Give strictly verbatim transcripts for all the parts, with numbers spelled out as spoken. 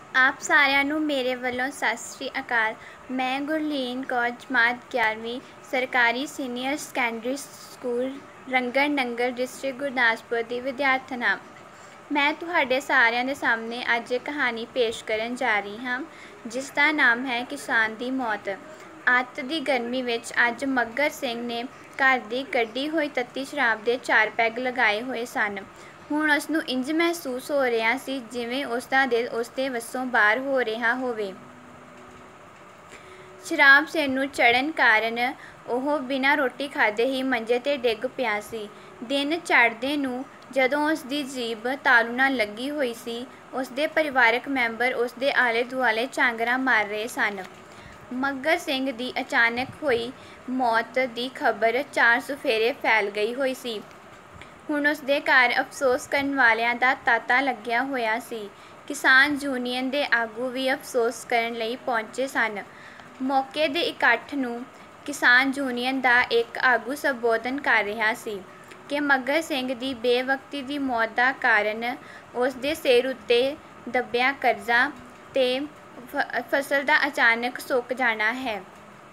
ਆਪ ਸਾਰਿਆਂ ਨੂੰ ਮੇਰੇ ਵੱਲੋਂ ਸਤਿ ਸ਼੍ਰੀ ਅਕਾਲ। ਮੈਂ ਗੁਰਲੀਨ ਕੌਰ, ਜਮਾਤ ਗਿਆਰ੍ਹਵੀਂ, ਸਰਕਾਰੀ senior secondary school Rangan Nangal, district Gurdaspur ਦੀ ਵਿਦਿਆਰਥਣ ਹਾਂ। ਮੈਂ ਤੁਹਾਡੇ ਸਾਰਿਆਂ ਦੇ ਸਾਹਮਣੇ ਅੱਜ ਇੱਕ ਕਹਾਣੀ ਪੇਸ਼ ਕਰਨ ਜਾ ਰਹੀ ਹਾਂ, ਜਿਸ ਦਾ ਨਾਮ ਹੈ ਕਿਸਾਨ ਦੀ ਮੌਤ। ਅੱਤ ਦੀ ਗਰਮੀ ਵਿੱਚ ਅੱਜ ਮੱਘਰ ਸਿੰਘ ਨੇ ਘਰ ਦੀ ਕੱਢੀ ਹੋਈ ਤੱਤੀ ਸ਼ਰਾਬ ਦੇ ਚਾਰ ਪੈਗ ਲਗਾਏ ਹੋਏ ਸਨ। ਹੁਣ ਉਸ ਨੂੰ ਇੰਜ ਮਹਿਸੂਸ ਹੋ ਰਿਹਾ ਸੀ ਜਿਵੇਂ ਉਸ ਦਾ ਦਿਲ ਉਸ ਦੇ ਵੱਸੋਂ ਬਾਹਰ ਹੋ ਰਿਹਾ ਹੋਵੇ। ਸ਼ਰਾਬ ਸਿਰ ਨੂੰ ਚੜ੍ਹਨ ਕਾਰਨ ਉਹ ਬਿਨਾਂ ਰੋਟੀ ਖਾਧੇ ਹੀ ਮੰਜੇ 'ਤੇ ਡਿੱਗ ਪਿਆ ਸੀ। ਦਿਨ ਚੜ੍ਹਦੇ ਨੂੰ ਜਦੋਂ ਉਸ ਦੀ ਜੀਭ ਤਾਲੂ ਨਾਲ ਲੱਗੀ ਹੋਈ ਸੀ, ਉਸ ਦੇ ਪਰਿਵਾਰਕ ਮੈਂਬਰ ਉਸ ਦੇ ਆਲੇ ਦੁਆਲੇ ਝਾਂਗਰਾਂ ਮਾਰ ਰਹੇ ਸਨ। ਮੱਘਰ ਸਿੰਘ ਦੀ ਅਚਾਨਕ ਹੋਈ ਮੌਤ ਦੀ ਖ਼ਬਰ ਚਾਰ ਚੁਫੇਰੇ ਫੈਲ ਗਈ ਹੋਈ ਸੀ। ਹੁਣ ਉਸ ਦੇ ਘਰ ਅਫ਼ਸੋਸ ਕਰਨ ਵਾਲਿਆਂ ਦਾ ਤਾਂਤਾ ਲੱਗਿਆ ਹੋਇਆ ਸੀ। ਕਿਸਾਨ ਯੂਨੀਅਨ ਦੇ ਆਗੂ ਵੀ ਅਫ਼ਸੋਸ ਕਰਨ ਲਈ ਪਹੁੰਚੇ ਸਨ। ਮੌਕੇ ਦੇ ਇਕੱਠ ਨੂੰ ਕਿਸਾਨ ਯੂਨੀਅਨ ਦਾ ਇੱਕ ਆਗੂ ਸੰਬੋਧਨ ਕਰ ਰਿਹਾ ਸੀ ਕਿ ਮੱਘਰ ਸਿੰਘ ਦੀ ਬੇਵਕਤੀ ਦੀ ਮੌਤ ਦਾ ਕਾਰਨ ਉਸ ਦੇ ਸਿਰ ਉੱਤੇ ਦੱਬਿਆ ਕਰਜ਼ਾ ਤੇ ਫਸਲ ਦਾ ਅਚਾਨਕ ਸੁੱਕ ਜਾਣਾ ਹੈ।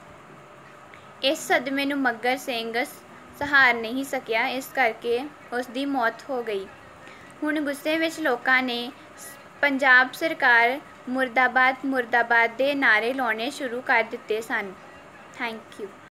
ਇਸ ਸਦਮੇ ਨੂੰ ਮੱਘਰ ਸਿੰਘ ਸਹਾਰ ਨਹੀਂ ਸਕਿਆ, ਇਸ ਕਰਕੇ ਉਸ ਦੀ ਮੌਤ ਹੋ ਗਈ। ਹੁਣ ਗੁੱਸੇ ਵਿੱਚ ਲੋਕਾਂ ਨੇ ਪੰਜਾਬ ਸਰਕਾਰ ਮੁਰਦਾਬਾਦ ਮੁਰਦਾਬਾਦ ਦੇ ਨਾਅਰੇ ਲਾਉਣੇ ਸ਼ੁਰੂ ਕਰ ਦਿੱਤੇ ਸਨ। Thank you.